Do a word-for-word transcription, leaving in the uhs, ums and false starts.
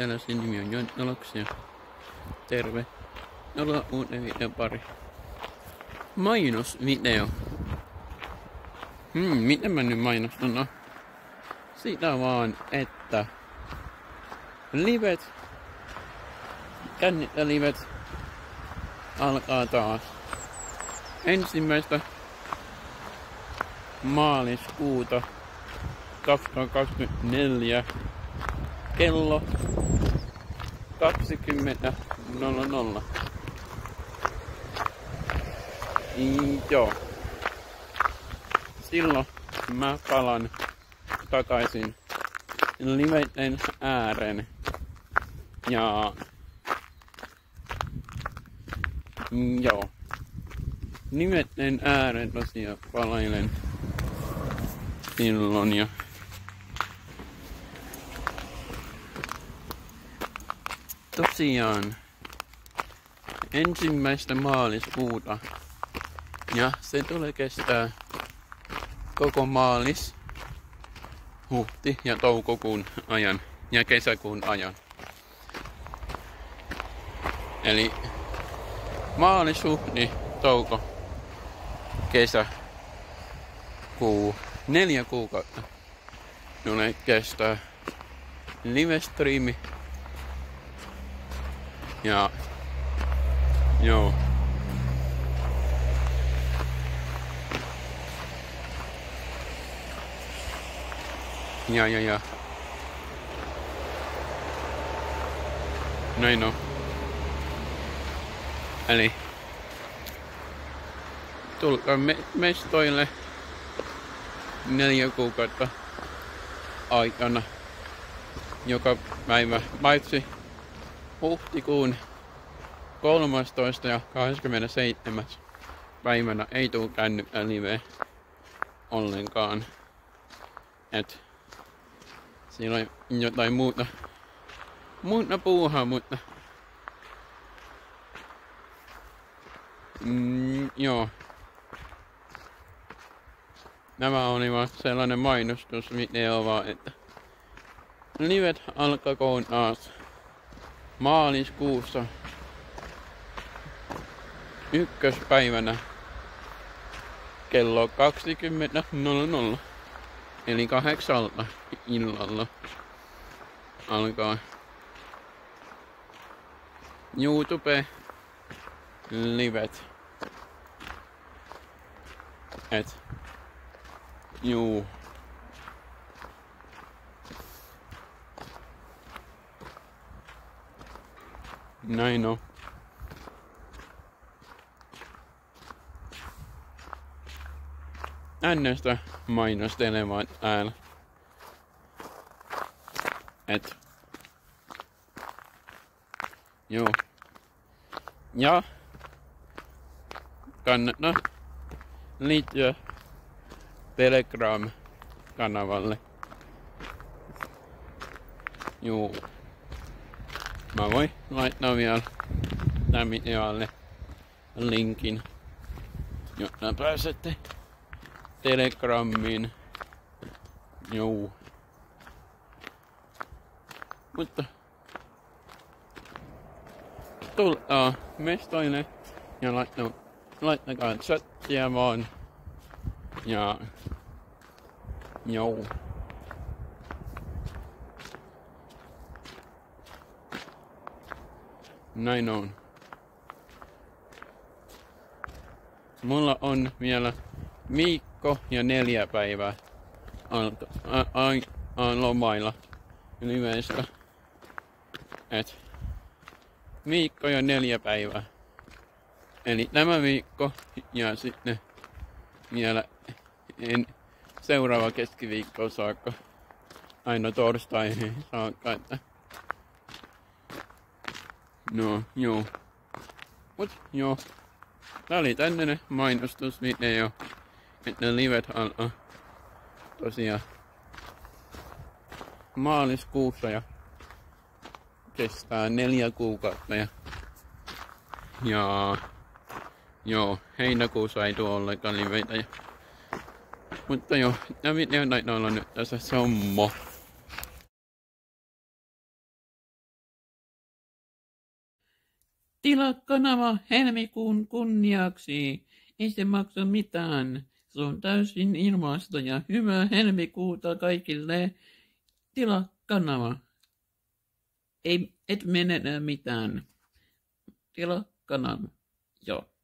täällä sen nimi on Jontnoloks ja terve. Ollaan uuden videon pari. Mainosvideo. Hmm, miten mä nyt mainostan? No, sitä vaan, että livet, kännittä-livet alkaa taas ensimmäistä maaliskuuta kaksituhattakaksikymmentäneljä kello kaksikymmentä nolla nolla. Joo. Silloin mä palan takaisin liveiden ääreen. Ja joo. Liveiden ääreen tosiaan palailen silloin ja tosiaan ensimmäistä maaliskuuta ja se tulee kestää koko maalis, huhti ja toukokuun ajan ja kesäkuun ajan. Eli maalis, huhti, touko, kesä, kuu, neljä kuukautta tulee kestää live-striimi. Ja joo. Ja ja ja. Näin on. Eli tulkaa me mestoille neljä kuukautta aikana joka päivä, paitsi huhtikuun kolmastoista ja kahdeskymmenesseitsemäs päivänä ei tuu kännykkä live ollenkaan. Et siinä on jotain muuta, muuta puuhaa, mutta mm, joo. Nämä oli vaan sellainen mainostusvideo vaan, että livet alkakoon taas maaliskuussa ykköspäivänä kello kaksikymmentä nolla nolla eli kahdeksalta illalla alkaa YouTube livet. Et juu. Näin on. Ännestä mainostelemaan täällä. Et. Joo. Ja kannattaa liittyä Telegram-kanavalle. Joo. Mä voin laittaa vielä tämän videolle linkin, jotta pääsette Telegrammiin. Joo. Mutta tulkaa mestoille ja laittaa, laittakaa chattia vaan. Ja joo. Näin on. Mulla on vielä viikko ja neljä päivää alka, a, a, a, lomailla liveistä. Et viikko ja neljä päivää. Eli tämä viikko ja sitten vielä en, seuraava keskiviikko saakka. Aina torstaihin saakka. Että no, joo. Mut joo. Tää oli tämmönen mainostusvideo, että livet alkaa tosiaan maaliskuussa ja kestää neljä kuukautta ja, ja joo, heinäkuussa ei tuo ollenkaan liveitä. Ja, mutta joo, tää video taitaa olla nyt tässä sommo. Tilaa kanava helmikuun kunniaksi. Ei se maksa mitään. Se on täysin ilmaista ja hyvää helmikuuta kaikille. Tilaa kanava. Ei, et menetä mitään. Tilaa kanava. Joo.